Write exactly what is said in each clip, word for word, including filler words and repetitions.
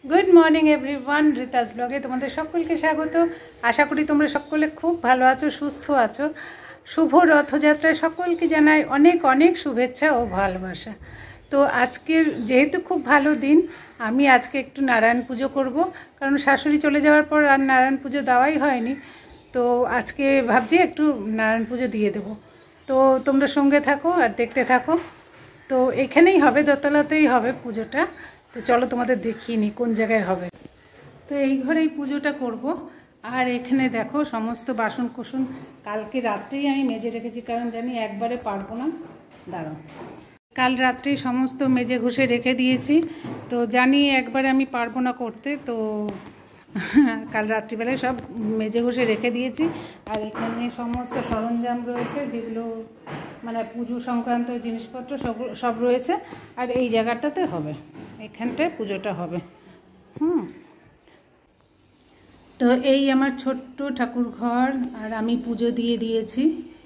Good morning everyone, রিতাস ব্লগে তোমাদের সকলকে স্বাগত। আশা করি তোমরা সকলে খুব ভালো আছো, সুস্থ আছো। শুভ রথযাত্রায় সকলকে জানাই অনেক অনেক শুভেচ্ছা ও ভালোবাসা। তো আজকের যেহেতু খুব ভালো দিন, আমি আজকে একটু নারায়ণ পুজো করব, কারণ শাশুড়ি চলে যাওয়ার পর আর নারায়ণ পুজো দেওয়াই হয়নি। তো আজকে ভাবছি একটু নারায়ণ পুজো দিয়ে দেবো। তো তোমরা সঙ্গে থাকো আর দেখতে থাকো। তো এখানেই হবে, দোতলাতেই হবে পুজোটা। তো চলো তোমাদের দেখিয়ে নিই কোন জায়গায় হবে। তো এই ঘরেই পুজোটা করব। আর এখানে দেখো সমস্ত বাসন কোসন কালকে রাত্রেই আমি মেজে রেখেছি, কারণ জানি একবারে পারবো না। দাঁড়াও, কাল রাত্রেই সমস্ত মেজে ঘষে রেখে দিয়েছি। তো জানি একবারে আমি পারবো না করতে, তো কাল রাত্রিবেলায় সব মেজে ঘষে রেখে দিয়েছি। আর এখানে সমস্ত সরঞ্জাম রয়েছে, যেগুলো মানে পুজো সংক্রান্ত জিনিসপত্র সব সব রয়েছে। আর এই জায়গাটাতে হবে, এখানটায় পুজোটা হবে। হুম তো এই আমার ছোট্ট ঠাকুর ঘর, আর আমি পুজো দিয়ে দিয়েছি।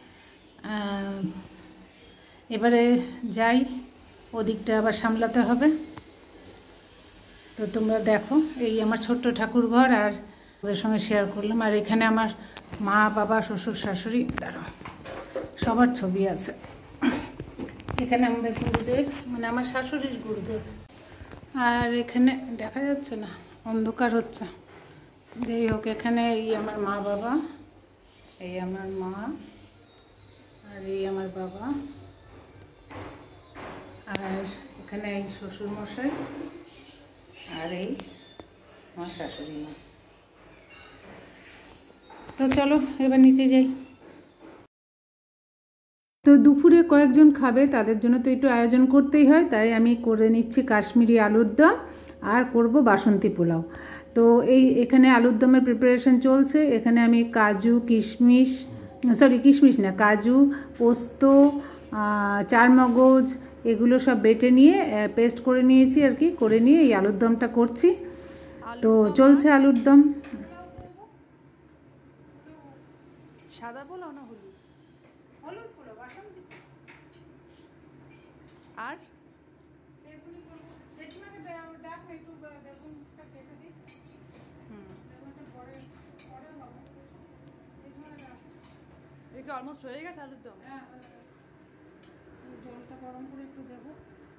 এবারে যাই, ওদিকটা আবার সামলাতে হবে। তো তোমরা দেখো, এই আমার ছোট্ট ঠাকুর ঘর, আর ওদের সঙ্গে শেয়ার করলাম। আর এখানে আমার মা, বাবা, শ্বশুর, শাশুড়ি, তারা সবার ছবি আছে। এখানে আমাদের গুরুদেব, মানে আমার শাশুড়ির গুরুদেব। আর এখানে দেখা যাচ্ছে না, অন্ধকার হচ্ছে। যাই হোক, এখানে এই আমার মা বাবা, এই আমার মা, আর এই আমার বাবা, আর এখানে এই শ্বশুর মশাই, আর এই আমার শাশুড়ি মা। তো চলো এবার নিচে যাই। তো দুপুরে কয়েকজন খাবে, তাদের জন্য তো একটু আয়োজন করতেই হয়, তাই আমি করে নিচ্ছি কাশ্মীরি আলুর দম, আর করব বাসন্তী পোলাও। তো এই এখানে আলুর দমের প্রিপারেশন চলছে। এখানে আমি কাজু, কিশমিশ, সরি কিশমিশ না, কাজু, পোস্ত, চারমগজ, এগুলো সব বেটে নিয়ে পেস্ট করে নিয়েছি আর কি, করে নিয়ে এই আলুর দমটা করছি। তো চলছে আলুর দম। সাদা পোলাও না হলুদ? হলুদ পোলাও, বাসন্তী আর এটা অলমোস্ট হয়ে গেছে আলুর দম। জলটা গরম করে একটু দেবো।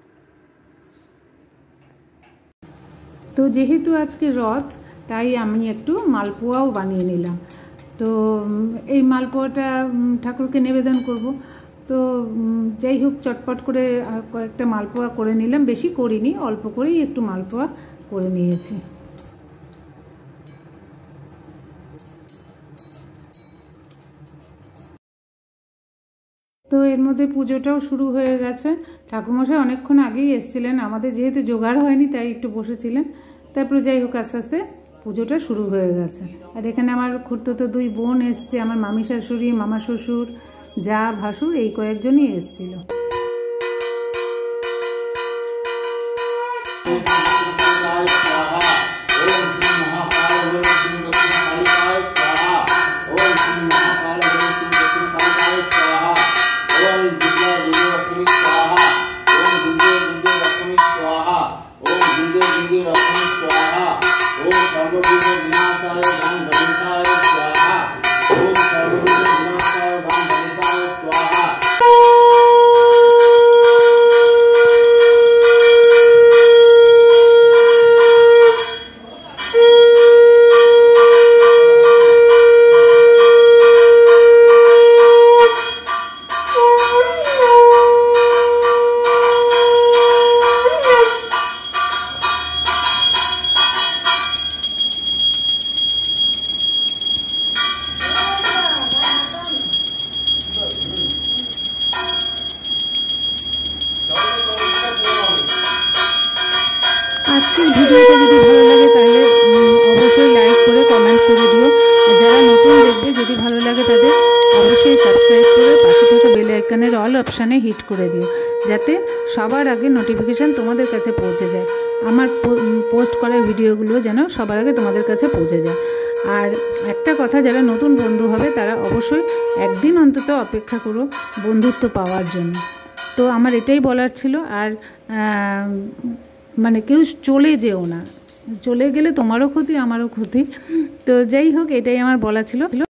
তো যেহেতু আজকে রথ, তাই আমি একটু মালপোয়াও বানিয়ে নিলাম। তো এই মালপোয়াটা ঠাকুরকে নিবেদন করব। তো যাই হোক, চটপট করে কয়েকটা মালপোয়া করে নিলাম, বেশি করিনি, অল্প করেই একটু মালপোয়া করে নিয়েছি। তো এর মধ্যে পুজোটাও শুরু হয়ে গেছে। ঠাকুরমশাই অনেকক্ষণ আগেই এসেছিলেন, আমাদের যেহেতু জোগাড় হয়নি তাই একটু বসেছিলেন। তারপরে যাই হোক, আস্তে আস্তে পুজোটা শুরু হয়ে গেছে। আর এখানে আমার খুড়তুতো দুই বোন এসছে, আমার মামি শাশুড়ি, মামা শ্বশুর, যা ভাসুর, এই কয়েকজনই এসছিল। আজকের ভিডিওটা যদি ভালো লাগে তাহলে অবশ্যই লাইক করে কমেন্ট করে দিও। আর যারা নতুন দেখবে, যদি ভালো লাগে তাদের অবশ্যই সাবস্ক্রাইব করে পাশে থাকা বেল আইকনের অল অপশানে হিট করে দিও, যাতে সবার আগে নোটিফিকেশান তোমাদের কাছে পৌঁছে যায়। আমার পোস্ট করা ভিডিওগুলো যেন সবার আগে তোমাদের কাছে পৌঁছে যায়। আর একটা কথা, যারা নতুন বন্ধু হবে তারা অবশ্যই একদিন অন্তত অপেক্ষা করো বন্ধুত্ব পাওয়ার জন্য। তো আমার এটাই বলার ছিল। আর মানে কেউ চলে যেও না, চলে গেলে তোমারও ক্ষতি আমারও ক্ষতি। তো যাই হোক, এটাই আমার বলা ছিল।